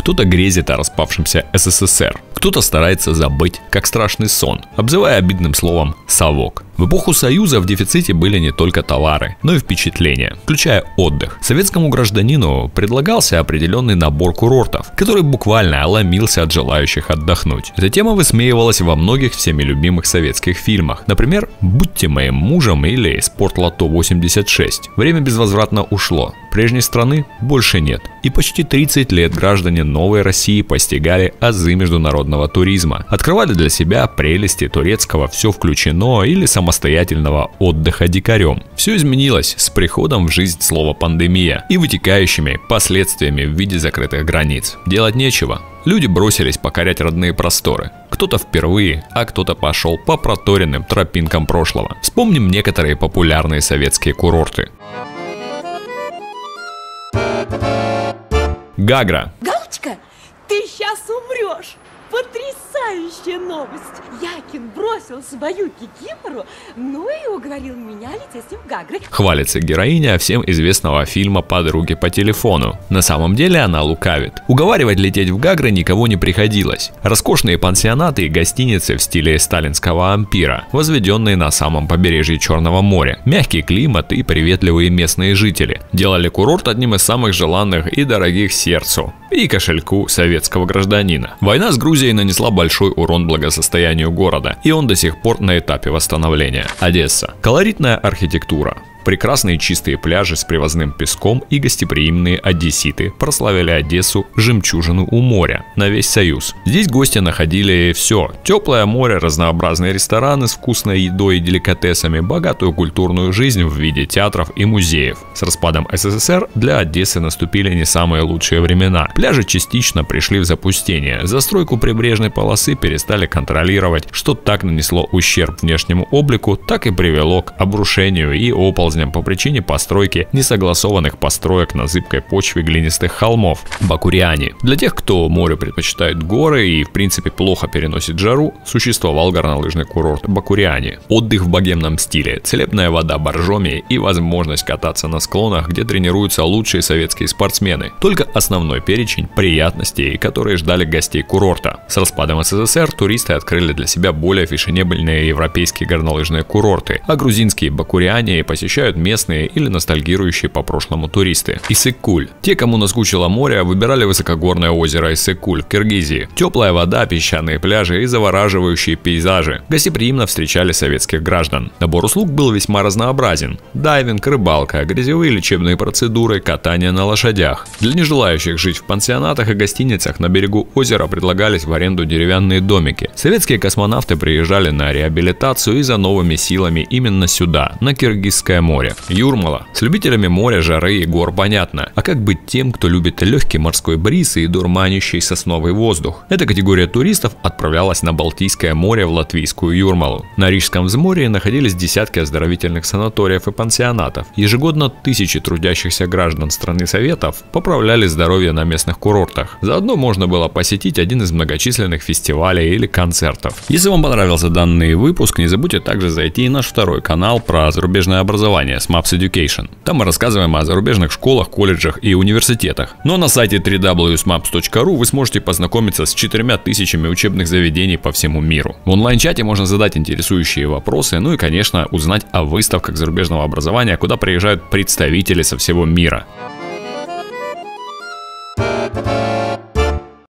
кто-то грезит о распавшемся СССР, кто-то старается забыть, как страшный сон, обзывая обидным словом «совок». В эпоху Союза в дефиците были не только товары, но и впечатления, включая отдых. Советскому гражданину предлагался определенный набор курортов, который буквально ломился от желающих отдохнуть. Эта тема высмеивалась во многих всеми любимых советских фильмах. Например, «Будьте моим мужем» или «Спортлото 86». Время безвозвратно ушло. Прежней страны больше нет. И почти 30 лет граждане новой России постигали азы международного туризма. Открывали для себя прелести турецкого «все включено» или самостоятельного отдыха дикарем. Все изменилось с приходом в жизнь слова «пандемия» и вытекающими последствиями в виде закрытых границ. Делать нечего. Люди бросились покорять родные просторы. Кто-то впервые, а кто-то пошел по проторенным тропинкам прошлого. Вспомним некоторые популярные советские курорты. Гагра. Галочка, ты сейчас умрешь. Потрясающая новость! Якин бросил свою кикимору, ну и уговорил меня лететь с ним в Гагры. Хвалится героиня всем известного фильма «Подруги по телефону». На самом деле она лукавит. Уговаривать лететь в Гагры никого не приходилось. Роскошные пансионаты и гостиницы в стиле сталинского ампира, возведенные на самом побережье Черного моря. Мягкий климат и приветливые местные жители делали курорт одним из самых желанных и дорогих сердцу и кошельку советского гражданина. Война с Грузией нанесла большой урон благосостоянию города, и он до сих пор на этапе восстановления. Одесса. Колоритная архитектура. Прекрасные чистые пляжи с привозным песком и гостеприимные одесситы прославили Одессу жемчужину у моря на весь Союз. Здесь гости находили все: теплое море, разнообразные рестораны с вкусной едой и деликатесами, богатую культурную жизнь в виде театров и музеев. С распадом СССР для Одессы наступили не самые лучшие времена. Пляжи частично пришли в запустение, застройку прибрежной полосы перестали контролировать, что так нанесло ущерб внешнему облику, так и привело к обрушению и оползням по причине постройки несогласованных построек на зыбкой почве глинистых холмов. Бакуриане. Для тех, кто морю предпочитает горы и в принципе плохо переносит жару, существовал горнолыжный курорт Бакуриане. Отдых в богемном стиле, целебная вода боржоми и возможность кататься на склонах, где тренируются лучшие советские спортсмены. Только основной перечень приятностей, которые ждали гостей курорта. С распадом СССР туристы открыли для себя более фешенебельные европейские горнолыжные курорты, а грузинские Бакуриане посещают местные или ностальгирующие по прошлому туристы. Иссык-Куль. Те, кому наскучило море, выбирали высокогорное озеро Иссык-Куль в Киргизии. Теплая вода, песчаные пляжи и завораживающие пейзажи гостеприимно встречали советских граждан. Набор услуг был весьма разнообразен: дайвинг, рыбалка, грязевые лечебные процедуры, катание на лошадях. Для нежелающих жить в пансионатах и гостиницах на берегу озера предлагались в аренду деревянные домики. Советские космонавты приезжали на реабилитацию и за новыми силами именно сюда, на Киргизское море. Юрмала. С любителями моря, жары и гор понятно. А как быть тем, кто любит легкий морской бриз и дурманящий сосновый воздух? Эта категория туристов отправлялась на Балтийское море в латвийскую Юрмалу. На Рижском взморье находились десятки оздоровительных санаториев и пансионатов. Ежегодно тысячи трудящихся граждан страны Советов поправляли здоровье на местных курортах. Заодно можно было посетить один из многочисленных фестивалей или концертов. Если вам понравился данный выпуск, не забудьте также зайти на наш второй канал про зарубежное образование с Maps Education. Там мы рассказываем о зарубежных школах, колледжах и университетах. Но на сайте www.smaps.ru вы сможете познакомиться с 4000 учебных заведений по всему миру. В онлайн-чате можно задать интересующие вопросы, ну и, конечно, узнать о выставках зарубежного образования, куда приезжают представители со всего мира.